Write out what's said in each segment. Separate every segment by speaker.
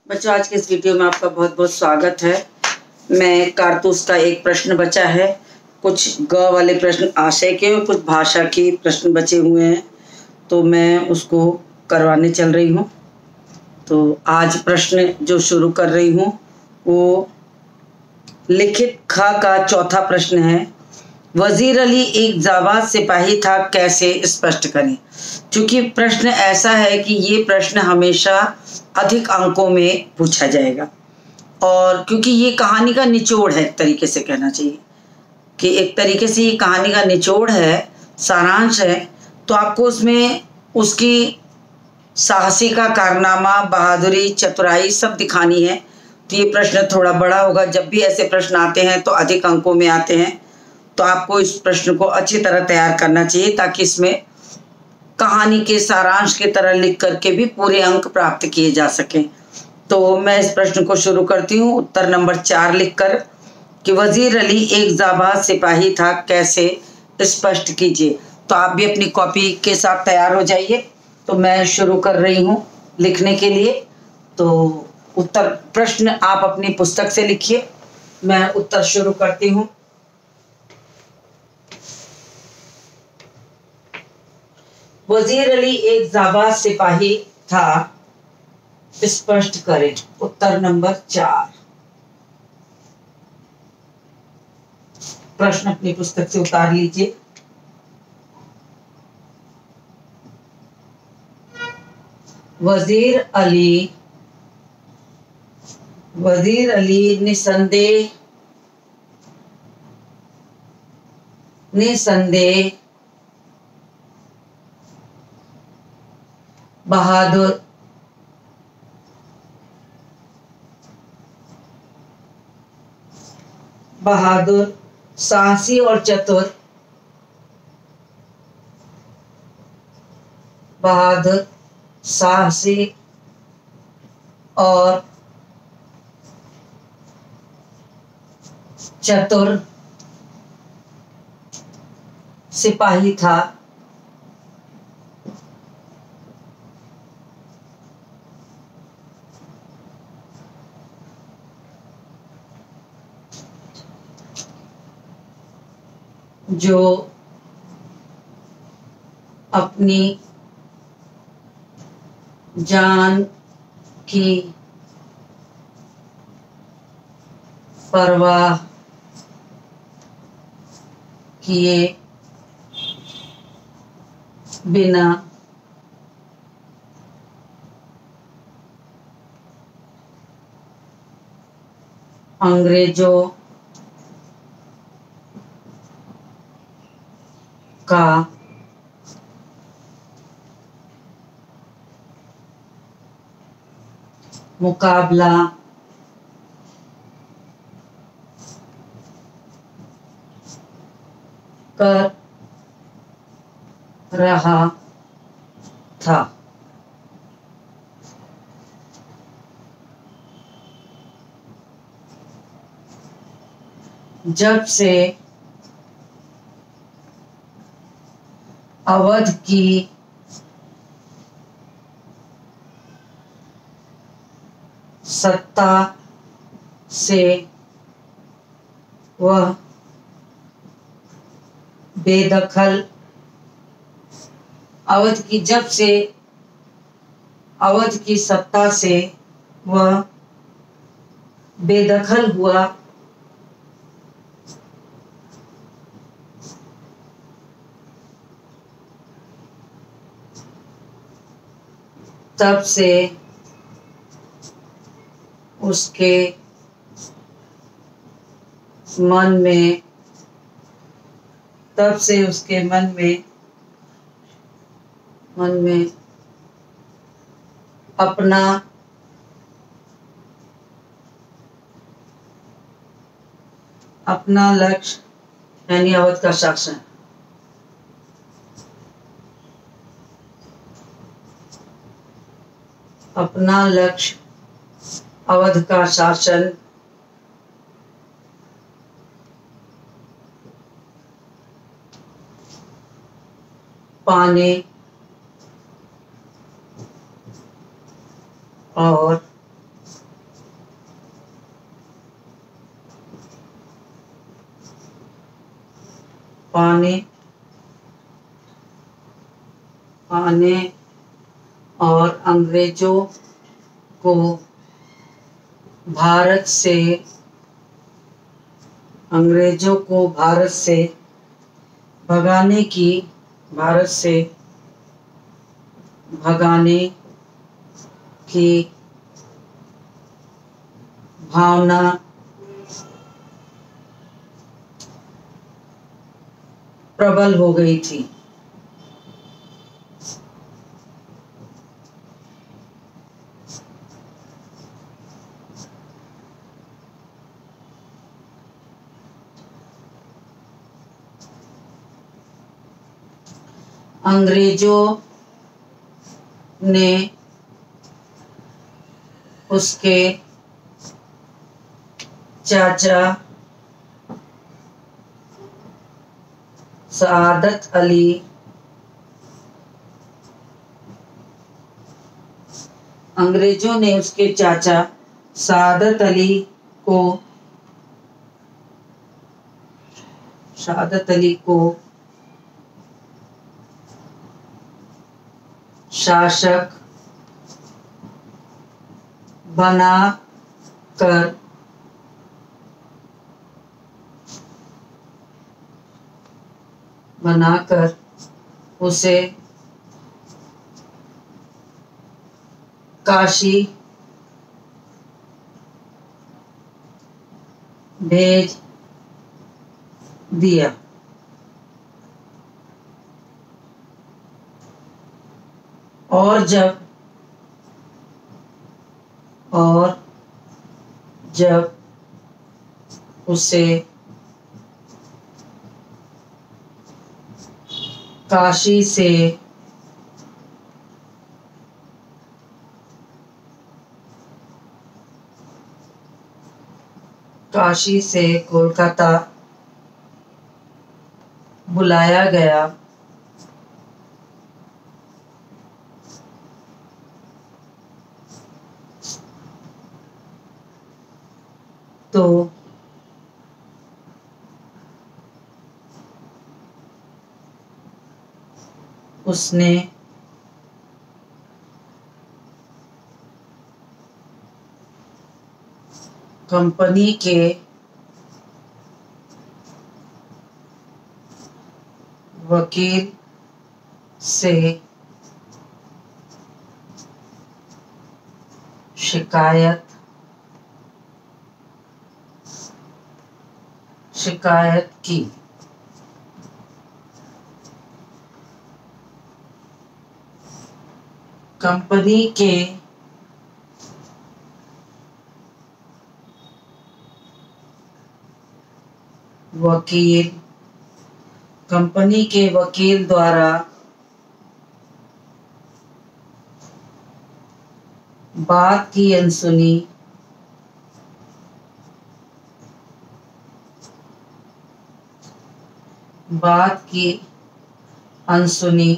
Speaker 1: बच्चों, आज के इस वीडियो में आपका बहुत बहुत स्वागत है। मैं कारतूस का एक प्रश्न बचा है, कुछ ग वाले प्रश्न आशय के और कुछ भाषा के प्रश्न बचे हुए हैं, तो मैं उसको करवाने चल रही हूँ। तो आज प्रश्न जो शुरू कर रही हूँ वो लिखित ख का चौथा प्रश्न है। वजीर अली एक जाबाज सिपाही था, कैसे स्पष्ट करें। क्योंकि प्रश्न ऐसा है कि ये प्रश्न हमेशा अधिक अंकों में पूछा जाएगा, और क्योंकि ये कहानी का निचोड़ है, एक तरीके से कहना चाहिए कि एक तरीके से ये कहानी का निचोड़ है, सारांश है, तो आपको उसमें उसकी साहसी का कारनामा, बहादुरी, चतुराई सब दिखानी है। तो ये प्रश्न थोड़ा बड़ा होगा। जब भी ऐसे प्रश्न आते हैं तो अधिक अंकों में आते हैं, तो आपको इस प्रश्न को अच्छी तरह तैयार करना चाहिए ताकि इसमें कहानी के सारांश की तरह लिख करके भी पूरे अंक प्राप्त किए जा सकें। तो मैं इस प्रश्न को शुरू करती हूँ। उत्तर नंबर 4 लिखकर कि वजीर अली एक जाबाज सिपाही था, कैसे स्पष्ट कीजिए। तो आप भी अपनी कॉपी के साथ तैयार हो जाइए। तो मैं शुरू कर रही हूँ लिखने के लिए। तो उत्तर प्रश्न आप अपनी पुस्तक से लिखिए, मैं उत्तर शुरू करती हूँ। वजीर अली एक जाबाज सिपाही था, स्पष्ट करें। उत्तर नंबर 4। प्रश्न अपनी पुस्तक से उतार लीजिए। वजीर अली निसंदेह बहादुर, साहसी और चतुर, बहादुर, साहसी और चतुर सिपाही था। जो अपनी जान की परवाह किए बिना अंग्रेजों का मुकाबला कर रहा था। जब से अवध की सत्ता से वह बेदखल अवध की सत्ता से वह बेदखल हुआ, तब से उसके मन में अपना लक्ष्य यानी अवध का शासन, अपना लक्ष्य अवध का शासन पाने और पाने और अंग्रेजों को भारत से भगाने की भावना प्रबल हो गई थी। अंग्रेजों ने उसके चाचा सआदत अली को शासक बनाकर उसे काशी भेज दिया। और जब उसे काशी से कोलकाता बुलाया गया तो उसने कंपनी के वकील से शिकायत की। कंपनी के वकील द्वारा बात की अनसुनी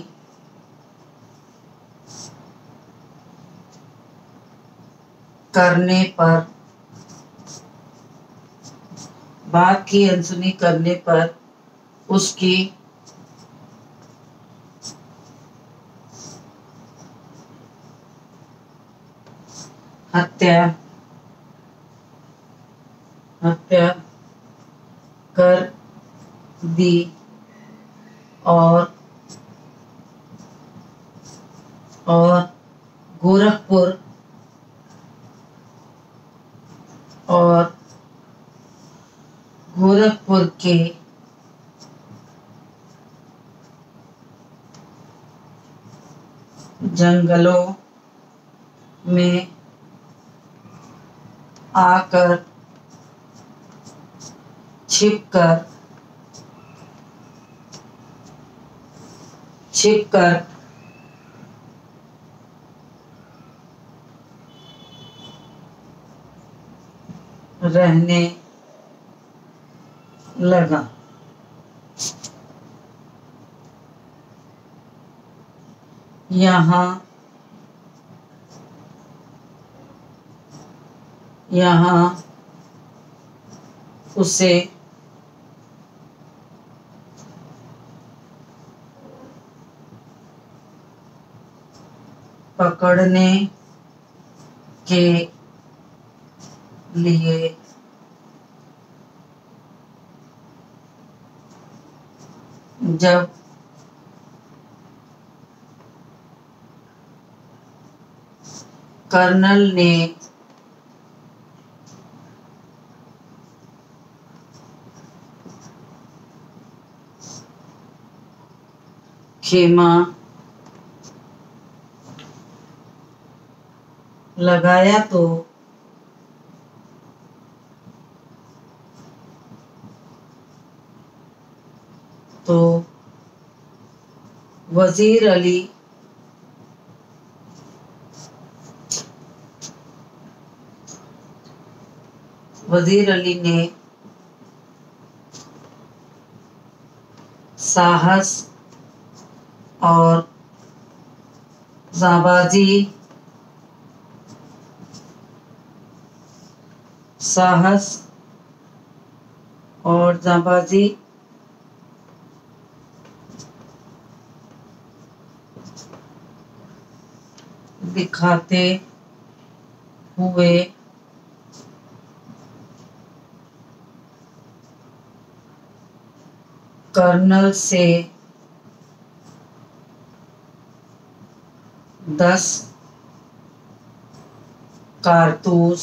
Speaker 1: करने पर उसकी हत्या कर दी और गोरखपुर के जंगलों में आकर छिपकर रहने लगा। यहाँ उसे पकड़ने के लिए जब कर्नल ने खेमा लगाया तो वजीर अली ने साहस और जाबाजी दिखाते हुए कर्नल से 10 कारतूस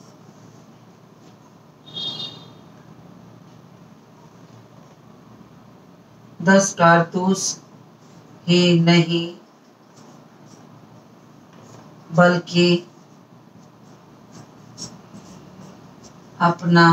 Speaker 1: ही नहीं बल्कि अपना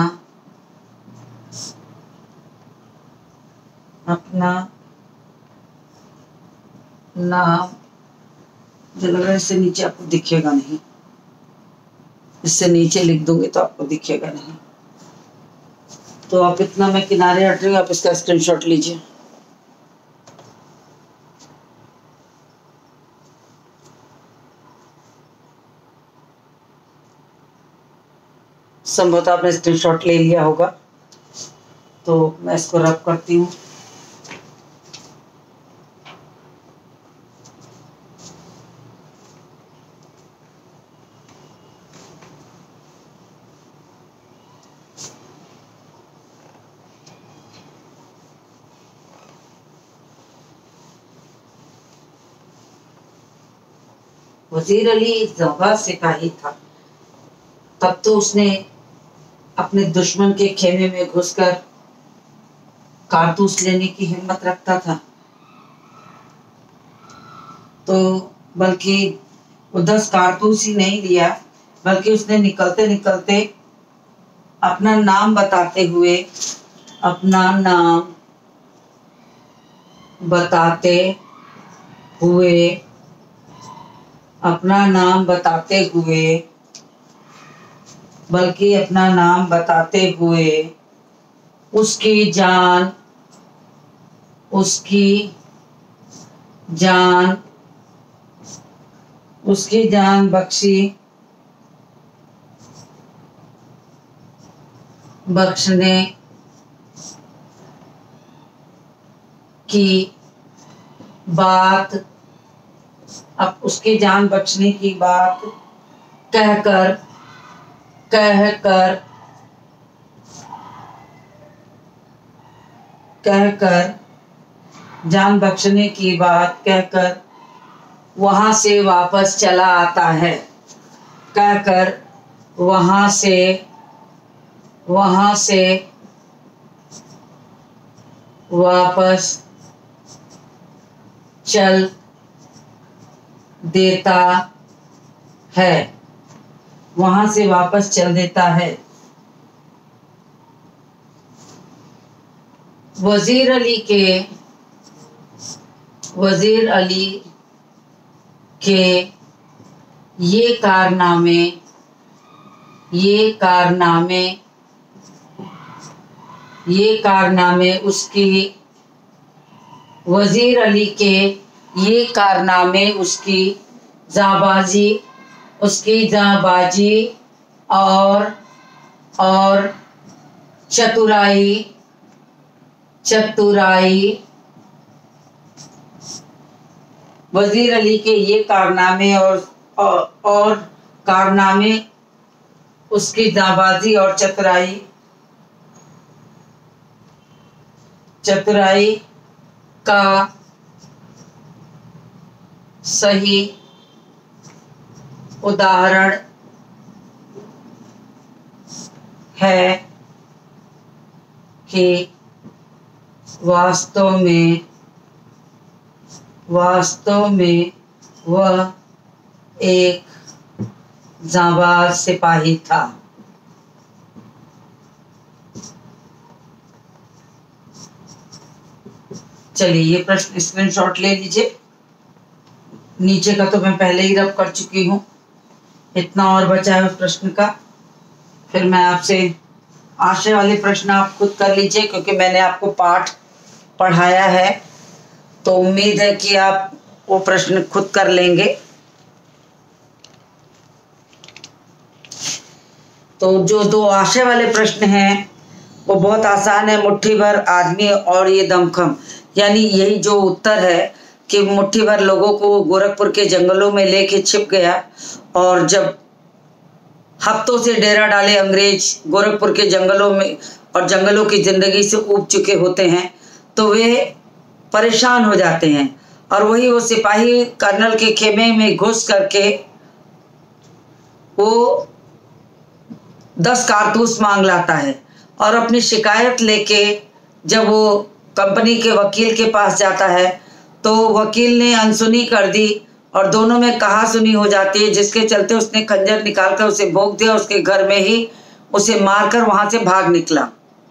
Speaker 1: नाम, मुझे लग रहा है इससे नीचे आपको दिखेगा नहीं, इससे नीचे लिख दूंगी तो आपको दिखेगा नहीं, तो आप इतना मैं किनारे हट रही हूँ, आप इसका स्क्रीनशॉट लीजिए। संभवतः आपने स्क्रीनशॉट ले लिया होगा, तो मैं इसको रब करती हूँ। वजीर अली ज़ौगा सिपाही था, तब तो उसने अपने दुश्मन के खेमे में घुसकर कारतूस लेने की हिम्मत रखता था, तो बल्कि वो 10 कारतूस ही नहीं लिया, बल्कि उसने निकलते निकलते अपना नाम बताते हुए उसकी जान बख्शने की बात कहकर जान बख्शने की बात कहकर वहां से वापस चला आता है, वहां से वापस चल देता है। वजीर अली के ये कारनामे उसकी जाबाजी और वजीर अली के ये कारनामे और कारनामे, उसकी जाबाजी और चतुराई का सही उदाहरण है कि वास्तव में वह एक जाबाज सिपाही था। चलिए ये प्रश्न स्क्रीनशॉट ले लीजिए। नीचे का तो मैं पहले ही रब कर चुकी हूँ, इतना और बचा है उस प्रश्न का। फिर मैं आपसे आशय वाले प्रश्न आप खुद कर लीजिए, क्योंकि मैंने आपको पाठ पढ़ाया है, तो उम्मीद है कि आप वो प्रश्न खुद कर लेंगे। तो जो दो आशय वाले प्रश्न हैं वो बहुत आसान है। मुट्ठी भर आदमी और ये दमखम, यानी यही जो उत्तर है कि मुट्ठी भर लोगों को गोरखपुर के जंगलों में लेके छिप गया, और जब हफ्तों से डेरा डाले अंग्रेज गोरखपुर के जंगलों में और जंगलों की जिंदगी से ऊब चुके होते हैं, तो वे परेशान हो जाते हैं, और वही वो सिपाही कर्नल के खेमे में घुस करके वो 10 कारतूस मांग लाता है, और अपनी शिकायत लेके जब वो कंपनी के वकील के पास जाता है तो वकील ने अनसुनी कर दी और दोनों में कहा सुनी हो जाती है, जिसके चलते उसने खंजर निकालकर उसे भोंक दिया। उसके घर में ही उसे मारकर वहां से भाग निकला।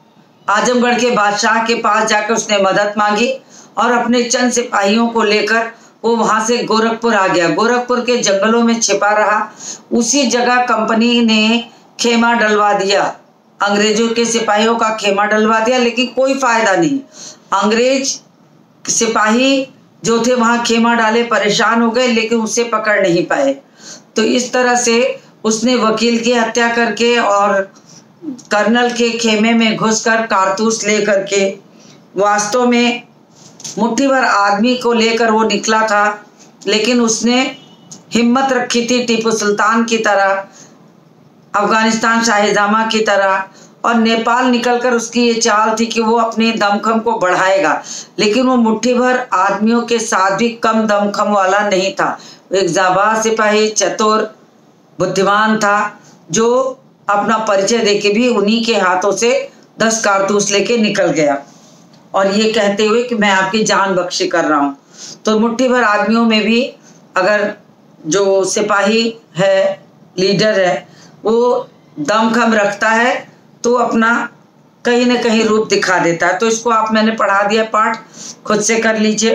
Speaker 1: आजमगढ़ के बादशाह के पास जाकर उसने मदद मांगी और अपने चंद सिपाहियों को लेकर वो वहां से गोरखपुर आ गया। गोरखपुर के जंगलों में छिपा रहा। उसी जगह कंपनी ने खेमा डलवा दिया, अंग्रेजों के सिपाहियों का खेमा डलवा दिया, लेकिन कोई फायदा नहीं। अंग्रेज सिपाही जो थे वहां खेमा डाले परेशान हो गए, लेकिन उसे पकड़ नहीं पाए। तो इस तरह से उसने वकील की हत्या करके और कर्नल के खेमे में घुसकर कारतूस लेकर के वास्तव में मुट्ठी भर आदमी को लेकर वो निकला था, लेकिन उसने हिम्मत रखी थी टीपू सुल्तान की तरह, अफगानिस्तान शाहजहां की तरह, और नेपाल निकलकर उसकी ये चाल थी कि वो अपने दमखम को बढ़ाएगा। लेकिन वो मुट्ठी भर आदमियों के साथ भी कम दमखम वाला नहीं था। एक जाबाज सिपाही, चतुर, बुद्धिमान था, जो अपना परिचय देके भी उन्हीं के हाथों से 10 कारतूस लेके निकल गया, और ये कहते हुए कि मैं आपकी जान बख्शी कर रहा हूँ। तो मुट्ठी भर आदमियों में भी अगर जो सिपाही है, लीडर है, वो दमखम रखता है तो अपना कहीं ना कहीं रूप दिखा देता है। तो इसको आप मैंने पढ़ा दिया, पाठ खुद से कर लीजिए,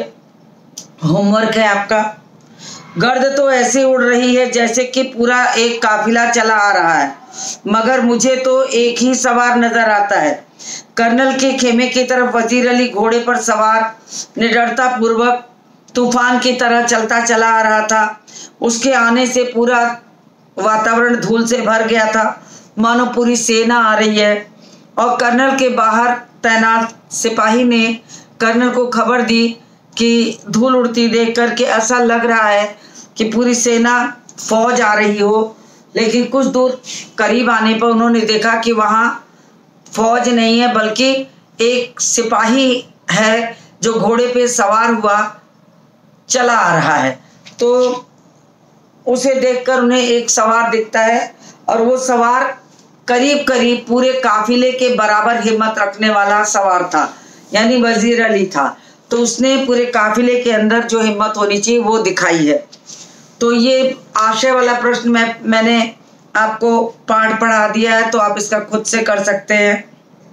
Speaker 1: होमवर्क है आपका। गर्द तो ऐसे उड़ रही है जैसे कि पूरा एक काफिला चला आ रहा है, मगर मुझे तो एक ही सवार नजर आता है। कर्नल के खेमे की तरफ वजीर अली घोड़े पर सवार निडरता पूर्वक तूफान की तरह चलता चला आ रहा था। उसके आने से पूरा वातावरण धूल से भर गया था, मानो पूरी सेना आ रही है। और कर्नल के बाहर तैनात सिपाही ने कर्नल को खबर दी कि धूल उड़ती देख करके ऐसा लग रहा है कि पूरी सेना फौज आ रही हो। लेकिन कुछ दूर करीब आने पर उन्होंने देखा कि वहाँ फौज नहीं है, बल्कि एक सिपाही है जो घोड़े पे सवार हुआ चला आ रहा है। तो उसे देखकर उन्हें एक सवार दिखता है, और वो सवार करीब करीब पूरे काफिले के बराबर हिम्मत रखने वाला सवार था, यानी वजीर अली था। तो उसने पूरे काफिले के अंदर जो हिम्मत होनी चाहिए वो दिखाई है। तो ये आशय वाला प्रश्न मैंने आपको पाठ पढ़ा दिया है, तो आप इसका खुद से कर सकते हैं।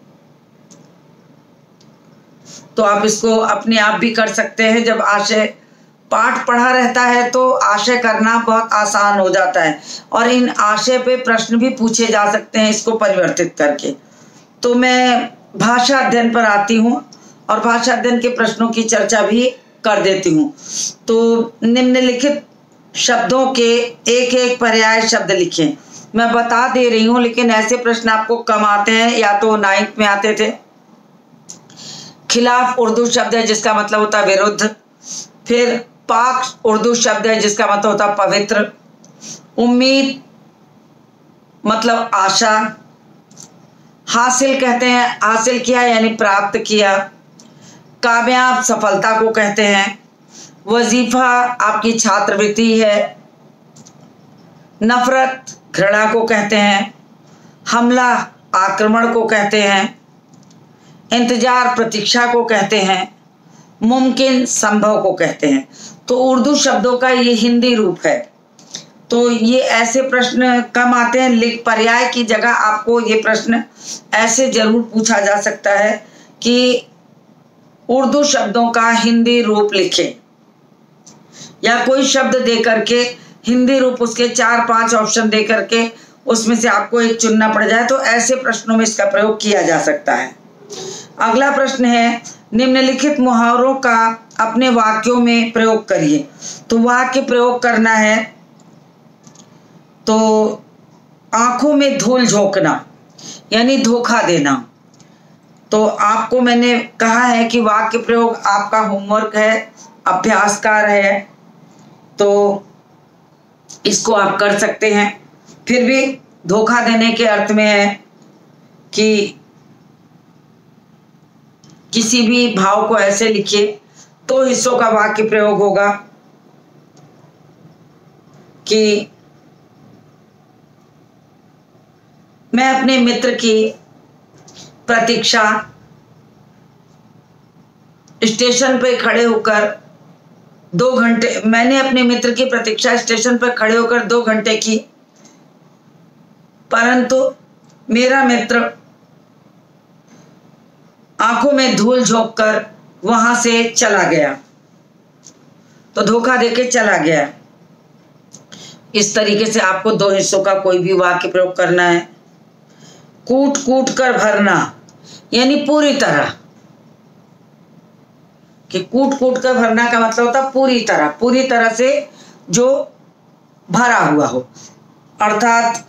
Speaker 1: तो आप इसको अपने आप भी कर सकते हैं। जब आशय पाठ पढ़ा रहता है तो आशय करना बहुत आसान हो जाता है, और इन आशय पे प्रश्न भी पूछे जा सकते हैं इसको परिवर्तित करके। तो मैं भाषा अध्ययन पर आती हूँ और भाषा अध्ययन के प्रश्नों की चर्चा भी कर देती हूँ। तो निम्नलिखित शब्दों के एक एक पर्याय शब्द लिखें। मैं बता दे रही हूँ, लेकिन ऐसे प्रश्न आपको कम आते हैं, या तो 9th में आते थे। खिलाफ उर्दू शब्द है जिसका मतलब होता है विरुद्ध। फिर पाक उर्दू शब्द है जिसका मतलब होता है पवित्र। उम्मीद मतलब आशा। हासिल कहते हैं हासिल किया यानी प्राप्त किया। कामयाब सफलता को कहते हैं। वजीफा आपकी छात्रवृत्ति है। नफरत घृणा को कहते हैं। हमला आक्रमण को कहते हैं। इंतजार प्रतीक्षा को कहते हैं। मुमकिन संभव को कहते हैं। तो उर्दू शब्दों का ये हिंदी रूप है। तो ये ऐसे प्रश्न कम आते हैं, लिख पर्याय की जगह आपको ये प्रश्न ऐसे जरूर पूछा जा सकता है कि उर्दू शब्दों का हिंदी रूप लिखें, या कोई शब्द दे करके हिंदी रूप उसके 4-5 ऑप्शन दे करके उसमें से आपको एक चुनना पड़ जाए, तो ऐसे प्रश्नों में इसका प्रयोग किया जा सकता है। अगला प्रश्न है, निम्नलिखित मुहावरों का अपने वाक्यों में प्रयोग करिए। तो वाक्य प्रयोग करना है तो आंखों में धूल झोंकना यानी धोखा देना। तो आपको मैंने कहा है कि वाक्य प्रयोग आपका होमवर्क है, अभ्यास कार्य है, तो इसको आप कर सकते हैं। फिर भी धोखा देने के अर्थ में है कि किसी भी भाव को ऐसे लिखिए, 2 हिस्सों का वाक्य प्रयोग होगा कि मैं अपने मित्र की प्रतीक्षा स्टेशन पर खड़े होकर 2 घंटे मैंने अपने मित्र की प्रतीक्षा स्टेशन पर खड़े होकर 2 घंटे की, परंतु मेरा मित्र आंखों में धूल झोंककर वहां से चला गया। तो धोखा देके चला गया। इस तरीके से आपको 2 हिस्सों का कोई भी वाक्य प्रयोग करना है। कूट कूट कर भरना यानी पूरी तरह, कि कूट कूट कर भरना का मतलब होता है पूरी तरह से जो भरा हुआ हो। अर्थात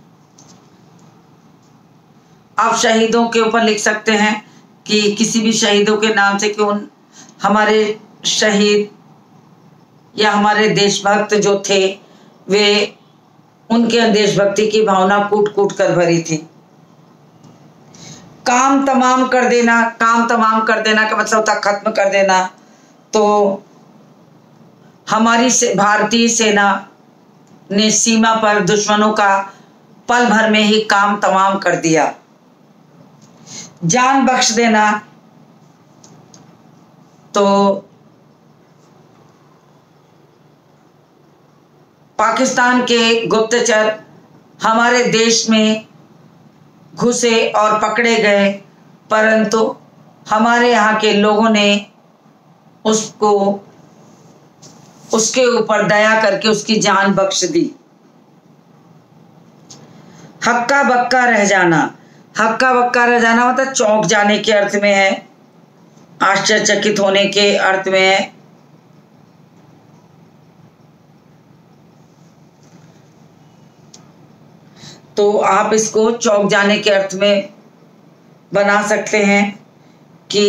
Speaker 1: आप शहीदों के ऊपर लिख सकते हैं कि किसी भी शहीदों के नाम से, कि उन हमारे शहीद या हमारे देशभक्त जो थे वे, उनके देशभक्ति की भावना कूट कूट कर भरी थी। काम तमाम कर देना का मतलब होता खत्म कर देना। तो हमारी भारतीय सेना ने सीमा पर दुश्मनों का पल भर में ही काम तमाम कर दिया। जान बख्श देना, तो पाकिस्तान के गुप्तचर हमारे देश में घुसे और पकड़े गए, परंतु हमारे यहाँ के लोगों ने उसको उसके ऊपर दया करके उसकी जान बख्श दी। हक्का बक्का रह जाना मतलब चौंक जाने के अर्थ में है, आश्चर्यचकित होने के अर्थ में है। तो आप इसको चौंक जाने के अर्थ में बना सकते हैं कि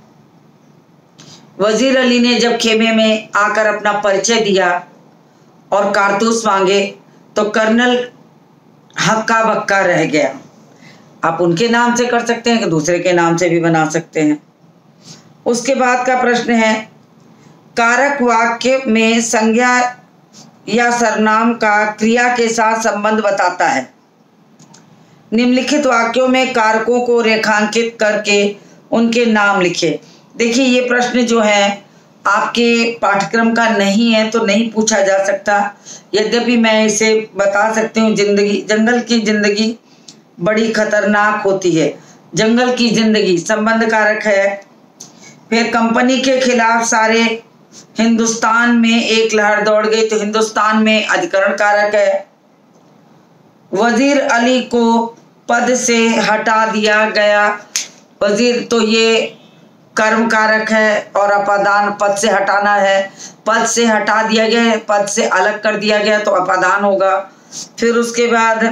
Speaker 1: वजीर अली ने जब खेमे में आकर अपना परिचय दिया और कारतूस मांगे तो कर्नल हक्का बक्का रह गया। आप उनके नाम से कर सकते हैं कि दूसरे के नाम से भी बना सकते हैं। उसके बाद का प्रश्न है, कारक वाक्य में संज्ञा या सर्वनाम का क्रिया के साथ संबंध बताता है। निम्नलिखित वाक्यों में कारकों को रेखांकित करके उनके नाम लिखे। देखिए ये प्रश्न जो है आपके पाठ्यक्रम का नहीं है तो नहीं पूछा जा सकता, यद्यपि मैं इसे बता सकती हूँ। जंगल की जिंदगी बड़ी खतरनाक होती है। जंगल की जिंदगी संबंध कारक है। फिर कंपनी के खिलाफ सारे हिंदुस्तान में एक लहर दौड़ गई, तो हिंदुस्तान में अधिकरण कारक है। वजीर अली को पद से हटा दिया गया, वजीर तो ये कर्म कारक है और अपादान पद से हटाना है। पद से हटा दिया गया, पद से अलग कर दिया गया तो अपादान होगा। फिर उसके बाद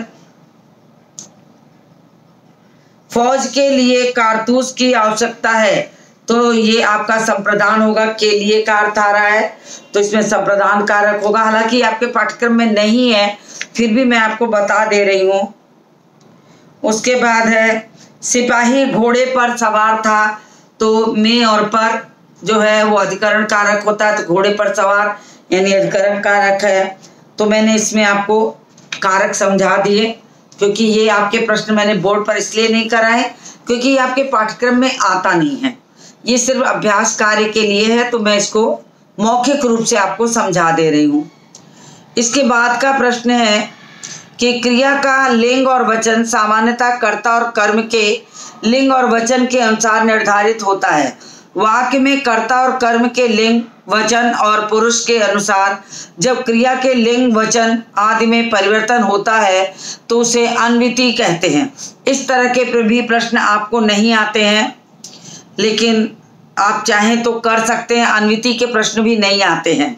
Speaker 1: फौज के लिए कारतूस की आवश्यकता है, तो ये आपका संप्रदान होगा, के लिए का अर्थ आ रहा है, तो इसमें संप्रदान कारक होगा। हालांकि आपके पाठ्यक्रम में नहीं है, फिर भी मैं आपको बता दे रही हूँ। उसके बाद है सिपाही घोड़े पर सवार था, तो में और पर जो है वो अधिकरण कारक होता है, तो घोड़े पर सवार यानी अधिकरण कारक है। तो मैंने इसमें आपको कारक समझा दिए, क्योंकि ये आपके प्रश्न मैंने बोर्ड पर इसलिए नहीं कराए क्योंकि ये आपके पाठ्यक्रम में आता नहीं है, ये सिर्फ अभ्यास कार्य के लिए है, तो मैं इसको मौखिक रूप से आपको समझा दे रही हूँ। इसके बाद का प्रश्न है कि क्रिया का लिंग और वचन सामान्यतः कर्ता और कर्म के लिंग और वचन के अनुसार निर्धारित होता है। वाक्य में कर्ता और कर्म के लिंग, वचन और पुरुष के अनुसार जब क्रिया के लिंग, वचन आदि में परिवर्तन होता है तो उसे अन्विति कहते हैं। इस तरह के भी प्रश्न आपको नहीं आते हैं, लेकिन आप चाहें तो कर सकते हैं। अन्विति के प्रश्न भी नहीं आते हैं।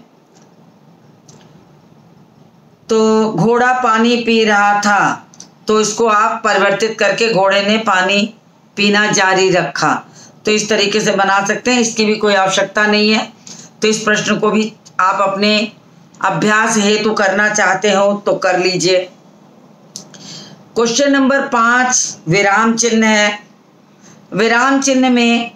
Speaker 1: तो घोड़ा पानी पी रहा था, तो इसको आप परिवर्तित करके घोड़े ने पानी पीना जारी रखा, तो इस तरीके से बना सकते हैं। इसकी भी कोई आवश्यकता नहीं है। तो इस प्रश्न को भी आप अपने अभ्यास हेतु करना चाहते हो तो कर लीजिए। क्वेश्चन नंबर 5 विराम चिन्ह है। विराम चिन्ह में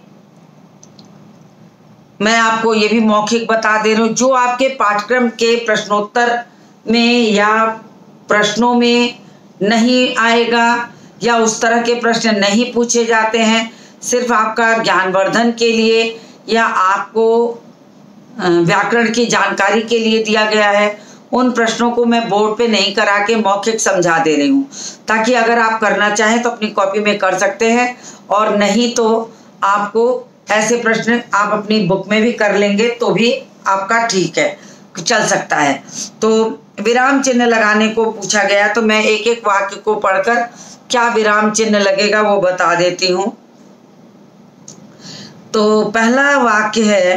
Speaker 1: मैं आपको ये भी मौखिक बता दे रही हूँ, जो आपके पाठ्यक्रम के प्रश्नोत्तर में या प्रश्नों में नहीं आएगा या उस तरह के प्रश्न नहीं पूछे जाते हैं, सिर्फ आपका ज्ञानवर्धन के लिए या आपको व्याकरण की जानकारी के लिए दिया गया है, उन प्रश्नों को मैं बोर्ड पे नहीं करा के मौखिक समझा दे रही हूँ, ताकि अगर आप करना चाहें तो अपनी कॉपी में कर सकते हैं, और नहीं तो आपको ऐसे प्रश्न आप अपनी बुक में भी कर लेंगे तो भी आपका ठीक है, चल सकता है। तो विराम चिन्ह लगाने को पूछा गया, तो मैं एक एक वाक्य को पढ़कर क्या विराम चिन्ह लगेगा वो बता देती हूँ। तो पहला वाक्य है,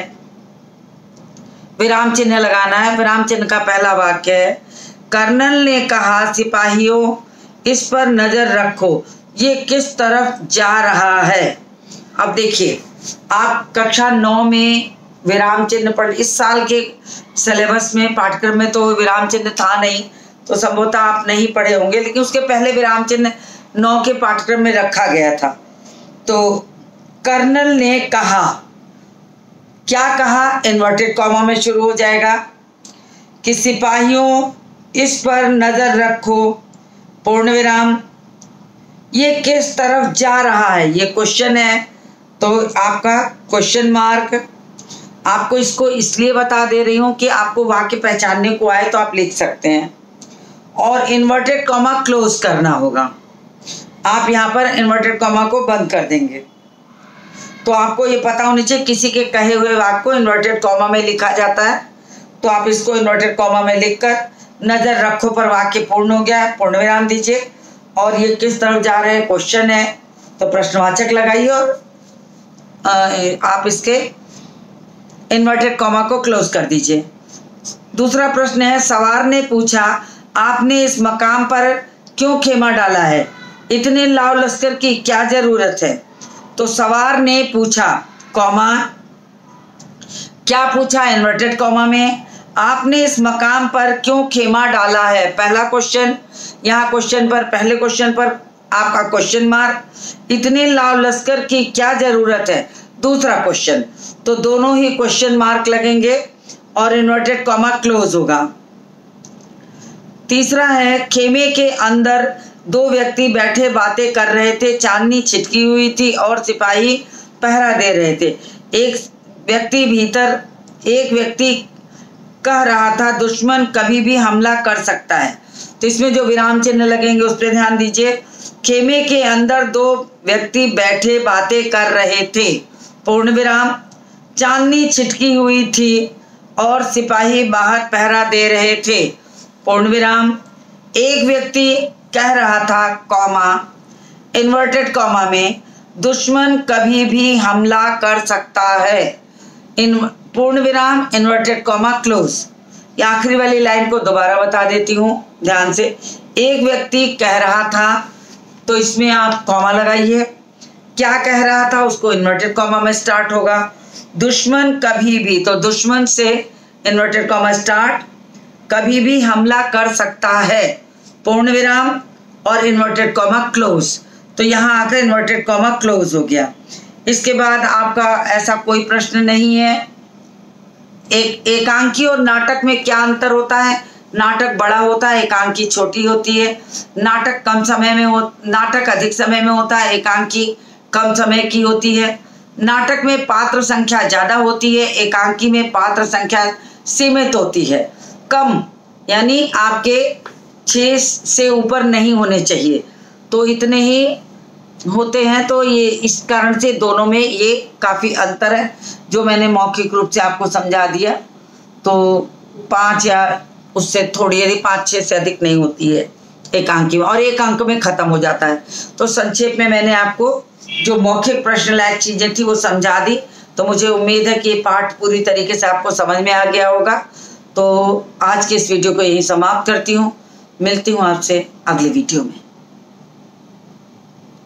Speaker 1: विराम चिन्ह लगाना है। विराम चिन्ह का पहला वाक्य है, कर्नल ने कहा सिपाहियों इस पर नजर रखो, ये किस तरफ जा रहा है। अब देखिए, आप कक्षा 9 में विराम चिन्ह पढ़, इस साल के सिलेबस में पाठ्यक्रम में तो विराम चिन्ह था नहीं, तो संभवतः आप नहीं पढ़े होंगे, लेकिन उसके पहले विराम चिन्ह 9 के पाठ्यक्रम में रखा गया था। तो कर्नल ने कहा, क्या कहा, इन्वर्टेड कॉमा में शुरू हो जाएगा कि सिपाहियों इस पर नजर रखो, पूर्ण विराम, ये किस तरफ जा रहा है, ये क्वेश्चन है, तो आपका क्वेश्चन मार्क। आपको इसको इसलिए बता दे रही हूँ कि आपको वाक्य पहचानने को आए तो आप लिख सकते हैं, और इन्वर्टेड कॉमा क्लोज करना होगा। आप यहाँ पर इन्वर्टेड कॉमा को बंद कर देंगे, तो आपको ये पता होना चाहिए किसी के कहे हुए वाक्य को इन्वर्टेड कॉमा में लिखा जाता है, तो आप इसको इन्वर्टेड कॉमा में लिखकर नजर रखो पर वाक्य पूर्ण हो गया है, पूर्ण विराम दीजिए। और ये किस तरफ जा रहे हैं क्वेश्चन है, तो प्रश्नवाचक लगाइए और आप इसके इन्वर्टेड कॉमा को क्लोज कर दीजिए। दूसरा प्रश्न है, सवार ने पूछा आपने इस मकाम पर क्यों खेमा डाला है, इतने लाव लश्कर की क्या जरूरत है। तो सवार ने पूछा, कॉमा, क्या पूछा, इन्वर्टेड कॉमा में, आपने इस मकाम पर क्यों खेमा डाला है, पहला क्वेश्चन। यहाँ क्वेश्चन पर, पहले क्वेश्चन पर आपका क्वेश्चन मार्क, इतने लाव लश्कर की क्या जरूरत है, दूसरा क्वेश्चन, तो दोनों ही क्वेश्चन मार्क लगेंगे और इन्वर्टेड कॉमा क्लोज होगा। तीसरा है, खेमे के अंदर 2 व्यक्ति बैठे बातें कर रहे थे, चांदनी छिटकी हुई थी और सिपाही पहरा दे रहे थे। एक व्यक्ति भीतर, एक व्यक्ति कह रहा था दुश्मन कभी भी हमला कर सकता है। तो इसमें जो विराम चिन्ह लगेंगे उस पर ध्यान दीजिए। खेमे के अंदर 2 व्यक्ति बैठे बातें कर रहे थे, पूर्ण विराम, चांदनी छिटकी हुई थी और सिपाही बाहर पहरा दे रहे थे, पूर्ण विराम, एक व्यक्ति कह रहा था, कॉमा, इन्वर्टेड कॉमा में, दुश्मन कभी भी हमला कर सकता है, पूर्ण विराम, इन्वर्टेड कॉमा क्लोज। ये आखिरी वाली लाइन को दोबारा बता देती हूँ ध्यान से। एक व्यक्ति कह रहा था, तो इसमें आप कॉमा लगाइए, क्या कह रहा था उसको इन्वर्टेड कॉमा में स्टार्ट होगा। दुश्मन कभी भी, तो दुश्मन से इन्वर्टेड कॉमा स्टार्ट, कभी भी हमला कर सकता है, पूर्ण विराम और इन्वर्टेड कॉमा क्लोज। तो यहाँ आकर इन्वर्टेड कॉमा क्लोज हो गया। इसके बाद आपका ऐसा कोई प्रश्न नहीं है। एकांकी और नाटक में क्या अंतर होता है? नाटक बड़ा होता है, एकांकी छोटी होती है। नाटक अधिक समय में होता है, एकांकी कम समय की होती है। नाटक में पात्र संख्या ज्यादा होती है, एकांकी में पात्र संख्या सीमित होती है, कम, यानी आपके 6 से ऊपर नहीं होने चाहिए, तो इतने ही होते हैं। तो ये इस कारण से दोनों में ये काफी अंतर है, जो मैंने मौखिक रूप से आपको समझा दिया। तो 5 या उससे थोड़ी, यदि 5-6 से अधिक नहीं होती है एकांकी में, और एक अंक में खत्म हो जाता है। तो संक्षेप में मैंने आपको जो मौखिक प्रश्न लायक चीजें थी वो समझा दी। तो मुझे उम्मीद है कि ये पाठ पूरी तरीके से आपको समझ में आ गया होगा। तो आज के इस वीडियो को यही समाप्त करती हूँ। मिलती हूँ आपसे अगले वीडियो में।